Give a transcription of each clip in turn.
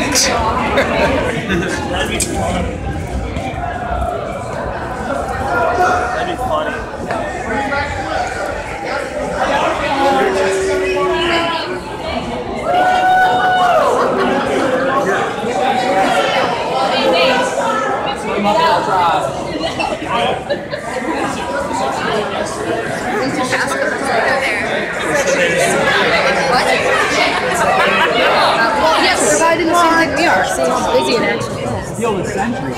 Thanks. That'd be funny. That'd be funny. Yes, we're probably doing the same thing we are. See how busy it actually is. The old century.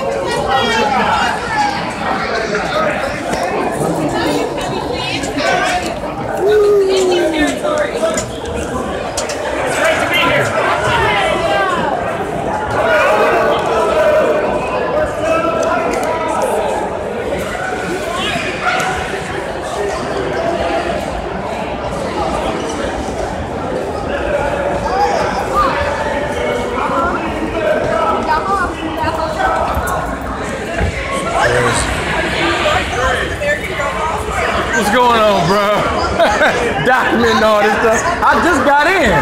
What's going on, bro? Documenting all this stuff. I just got in.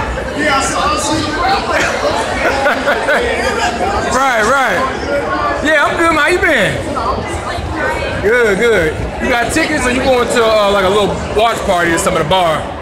Right. Yeah, I'm good. How you been? Good. You got tickets or you going to like a little watch party or something at the bar?